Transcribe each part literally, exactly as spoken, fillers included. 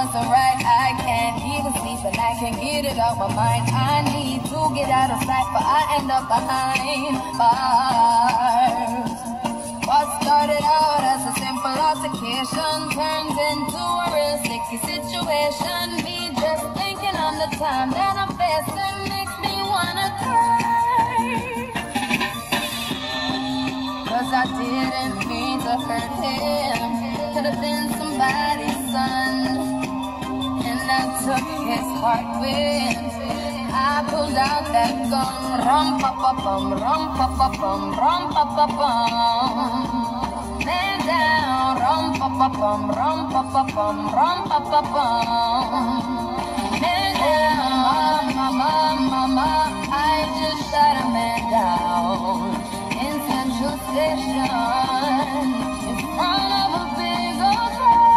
so right, I can't even sleep and I can't get it out my mind. I need to get out of sight, but I end up behind bars. What started out as a simple altercation turns into a real sticky situation. Me just thinking on the time that I'm facing makes me wanna cry. Cause I didn't mean to hurt him. Could have been somebody's son, and I took his heart with. I pulled out that gun, rum pa pa bum, rum pa pa bum, rum pa pa bum. Man down, rum pa pa bum, rum pa pa bum, rum pa pa bum. Man down, mama, mama, I just shot a man down in Central Station in front of a big old crowd.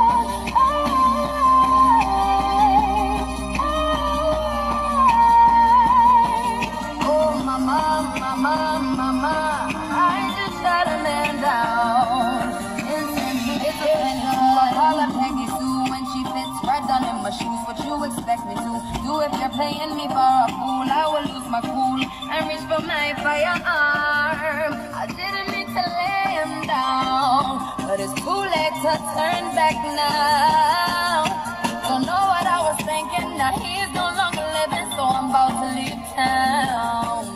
Mama, mama, mama, I just shot a man down in Central Station. I call her Peggy Sue when she fits right down in my shoes. What you expect me to do if you're playing me for a fool? I will lose my cool and reach for my firearm. I didn't mean to lay him down, but it's too late to turn back now. Don't know what I was thinking, now he's no longer living, so I'm about to leave town.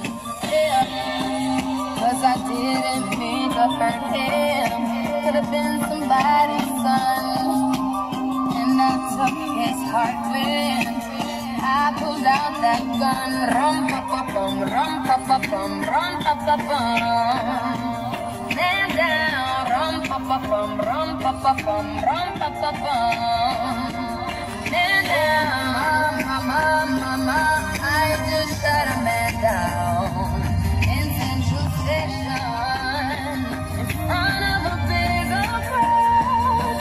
Cause I didn't mean to hurt him. Could have been somebody's son, and I took his heart with. I pulled out that gun, rum pa pa bum, rum pa pa bum, rum pa pa bum. Man down, rum pa pa bum, rum pa pa bum, rum pa pa bum. Man down, mama, mama, I just shot a man down in Central Station in front of a big old crowd.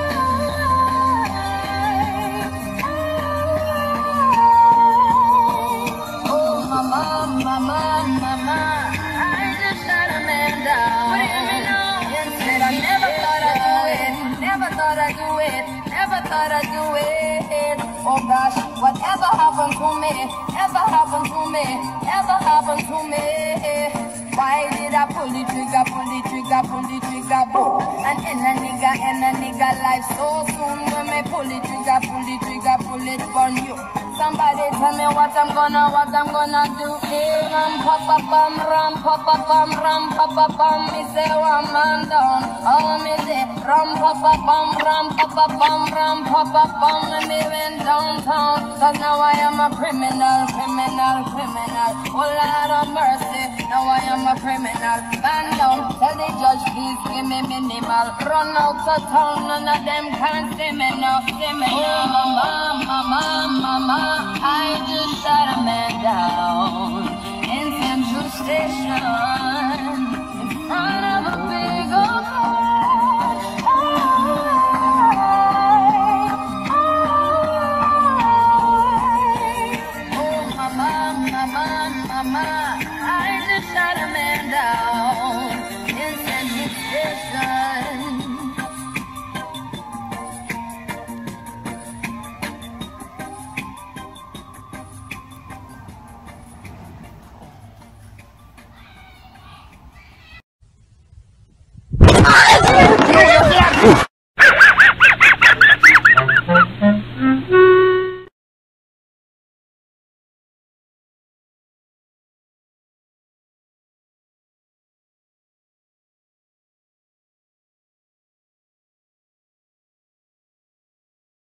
Oh, mama, mama, mama, I just shot a man down. What do you mean now? Instead, I never thought I'd do it. Never thought I'd do it. Never thought I'd do it. Oh gosh, whatever happened to me? Ever happened to me? Ever happened to me? Why did I pull the trigger, pull the trigger, pull the trigger, boom? And in a nigga, in a nigga life so soon. When me pull the trigger, pull the trigger, pull it on you. Somebody tell me what I'm gonna, what I'm gonna do. Hey, ram pa pa bum, ram pa pa bum, ram pa pa bum. Me say one man down. Oh me say ram pa pa bum, ram pa pa bum, ram pa pa bum. And me went downtown. Cause now I am a criminal, criminal, criminal. Oh Lord of mercy, now I am a criminal. Man down, tell the judge please give me minimal. Run out of town, none of them can see me now, see me now.